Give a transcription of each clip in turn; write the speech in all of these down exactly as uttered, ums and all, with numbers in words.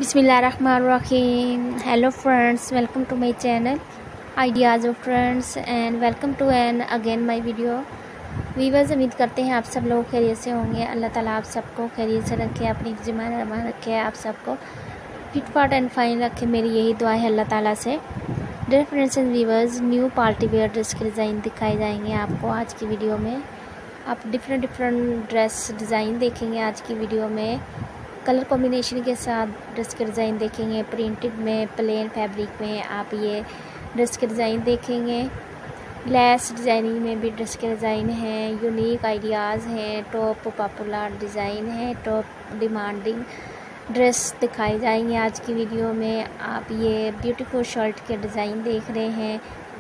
बिस्मिल्लाहिर्रहमानिर्रहीम। Hello friends, welcome to my channel ideas of friends and welcome to an again my video. Viewers, उम्मीद करते हैं आप सब लोग खैरियत से होंगे। अल्लाह ताला आप सबको खैरियत से रखे, अपनी ज़िम्मेदारी रहमान रखे, आप सबको फिट फाट एंड फाइन रखे, मेरी यही दुआ है अल्लाह ताला से। Dear friends and viewers, new party wear dress के डिज़ाइन दिखाए जाएंगे आपको आज की वीडियो में। आप डिफरेंट डिफरेंट ड्रेस डिज़ाइन देखेंगे आज की वीडियो में। कलर कॉम्बिनेशन के साथ ड्रेस के डिज़ाइन देखेंगे। प्रिंटेड में, प्लेन फैब्रिक में आप ये ड्रेस के डिज़ाइन देखेंगे। ग्लास डिज़ाइनिंग में भी ड्रेस के डिज़ाइन हैं। यूनिक आइडियाज़ हैं, टॉप पॉपुलर डिज़ाइन है, टॉप डिमांडिंग ड्रेस दिखाई जाएंगे आज की वीडियो में। आप ये ब्यूटीफुल शर्ट के डिज़ाइन देख रहे हैं।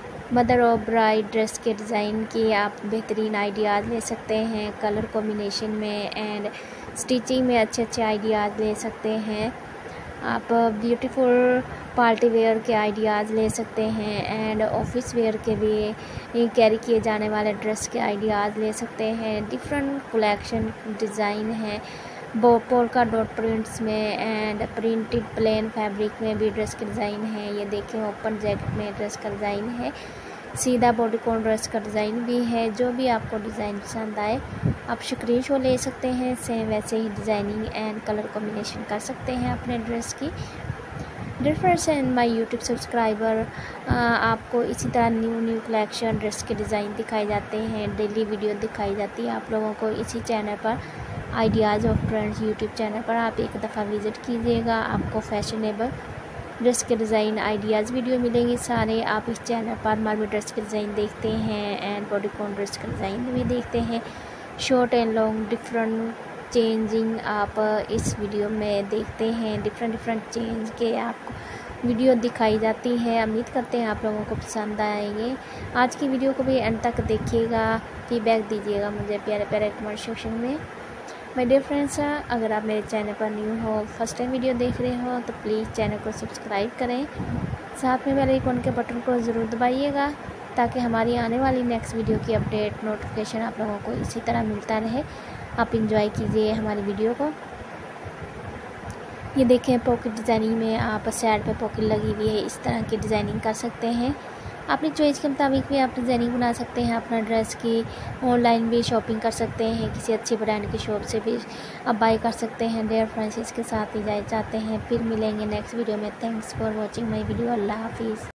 मदर और ब्राइड ड्रेस के डिज़ाइन की आप बेहतरीन आइडियाज़ ले सकते हैं। कलर कॉम्बिनेशन में एंड स्टिचिंग में अच्छे अच्छे आइडियाज़ ले सकते हैं। आप ब्यूटीफुल पार्टी वेयर के आइडियाज़ ले सकते हैं एंड ऑफिस वेयर के भी कैरी किए जाने वाले ड्रेस के आइडियाज़ ले सकते हैं। डिफरेंट कलेक्शन डिज़ाइन है पोल्का डॉट प्रिंट्स में एंड प्रिंटेड प्लेन फैब्रिक में भी ड्रेस के डिज़ाइन है। ये देखें, ओपन जैकेट में ड्रेस का डिज़ाइन है, सीधा बॉडीकॉन ड्रेस का डिज़ाइन भी है। जो भी आपको डिज़ाइन पसंद आए आप स्क्रीनशॉट ले सकते हैं। सेम वैसे ही डिज़ाइनिंग एंड कलर कॉम्बिनेशन कर सकते हैं अपने ड्रेस की। Dear friends and my YouTube subscriber, आपको इसी तरह न्यू न्यू कलेक्शन ड्रेस के डिज़ाइन दिखाए जाते हैं। डेली वीडियो दिखाई जाती है आप लोगों को इसी चैनल पर, ideas of friends YouTube channel पर। आप एक दफ़ा विज़िट कीजिएगा, आपको फैशनेबल ड्रेस के डिज़ाइन आइडियाज़ वीडियो मिलेंगी सारे। आप इस चैनल पर मार्बल ड्रेस के डिज़ाइन देखते हैं एंड बॉडीकॉन ड्रेस के डिज़ाइन भी देखते हैं। Short and long different changing आप इस वीडियो में देखते हैं। डिफरेंट डिफरेंट चेंज के आपको वीडियो दिखाई जाती है। उम्मीद करते हैं आप लोगों को पसंद आएंगे। आज की वीडियो को भी एंड तक देखिएगा, फीडबैक दीजिएगा मुझे प्यारे प्यारे कमेंट सेक्शन में। माय डियर फ्रेंड्स, अगर आप मेरे चैनल पर न्यू हो, फर्स्ट टाइम वीडियो देख रहे हो तो प्लीज़ चैनल को सब्सक्राइब करें। साथ में बेल आइकन के बटन को ज़रूर दबाइएगा ताकि हमारी आने वाली नेक्स्ट वीडियो की अपडेट नोटिफिकेशन आप लोगों को इसी तरह मिलता रहे। आप इंजॉय कीजिए हमारी वीडियो को। ये देखें, पॉकेट डिज़ाइनिंग में आप साइड पे पॉकेट लगी हुई है, इस तरह की डिज़ाइनिंग कर सकते हैं। अपनी चॉइस के मुताबिक भी आप डिज़ाइनिंग बना सकते हैं अपना ड्रेस की। ऑनलाइन भी शॉपिंग कर सकते हैं, किसी अच्छी ब्रांड की शॉप से भी आप बाई कर सकते हैं। डियर फ्रेंड्स, इसके साथ ही जाए चाहते हैं, फिर मिलेंगे नेक्स्ट वीडियो में। Thanks for watching my video. अल्लाह हाफिज़।